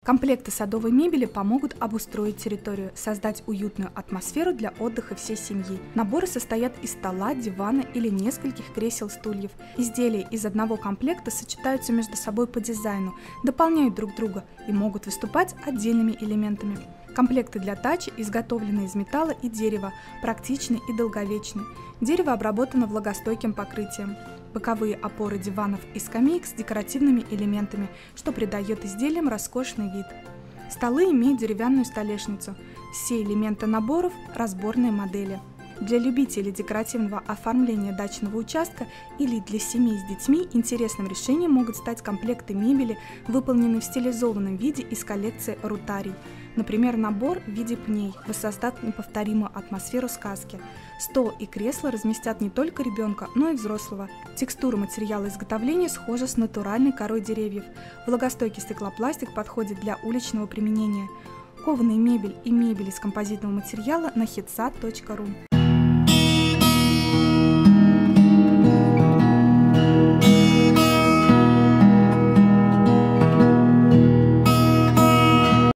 Комплекты садовой мебели помогут обустроить территорию, создать уютную атмосферу для отдыха всей семьи. Наборы состоят из стола, дивана или нескольких кресел-стульев. Изделия из одного комплекта сочетаются между собой по дизайну, дополняют друг друга и могут выступать отдельными элементами. Комплекты для дачи изготовлены из металла и дерева, практичны и долговечны. Дерево обработано влагостойким покрытием. Боковые опоры диванов и скамеек с декоративными элементами, что придает изделиям роскошный вид. Столы имеют деревянную столешницу. Все элементы наборов – разборные модели. Для любителей декоративного оформления дачного участка или для семей с детьми интересным решением могут стать комплекты мебели, выполненные в стилизованном виде из коллекции Рутарий. Например, набор в виде пней воссоздаст неповторимую атмосферу сказки. Стол и кресло разместят не только ребенка, но и взрослого. Текстура материала изготовления схожа с натуральной корой деревьев. Влагостойкий стеклопластик подходит для уличного применения. Кованая мебель и мебель из композитного материала на hitsat.ru.